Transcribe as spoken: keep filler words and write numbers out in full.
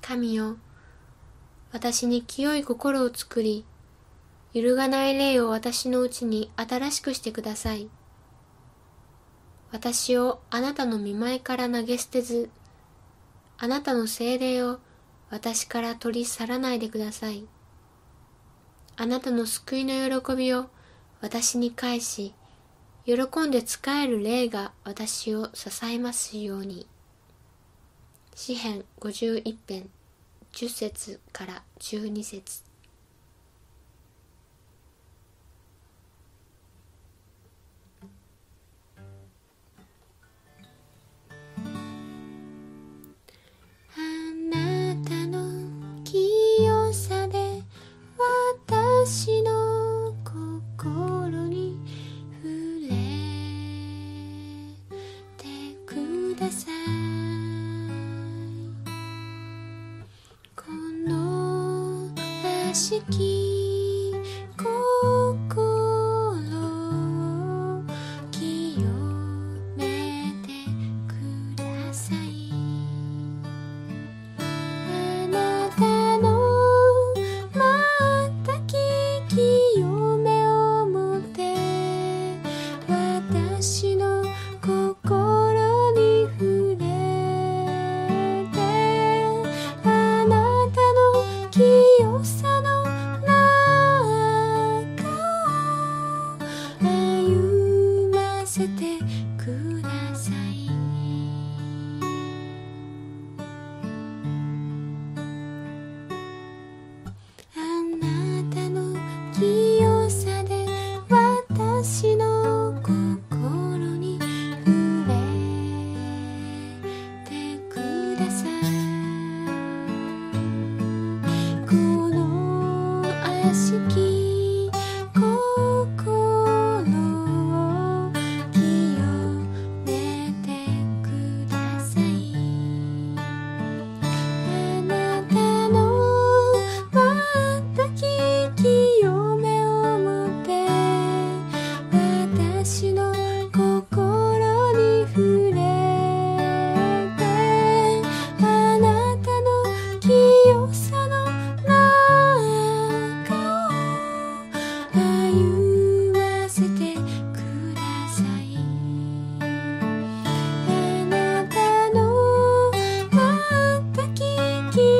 神よ、私に清い心を作り、揺るがない霊を私のうちに新しくしてください。私をあなたの御前から投げ捨てず、あなたの聖霊を私から取り去らないでください。あなたの救いの喜びを私に返し、喜んで仕える霊が私を支えますように。詩編ごじゅういち編じゅっ節からじゅうに節。あなたの清さで私の心に触れてください。この悪しき心を清めてください。あなたの全き清めをもって私の心に触れて、あなたの清さの中を歩ませてください。あなたの清さで私の心に触れてください。この悪しき心を清めてください。あなたの全き清めをもって私の心に触れて、あなたの清さの中を歩ませてください。あなたの全き清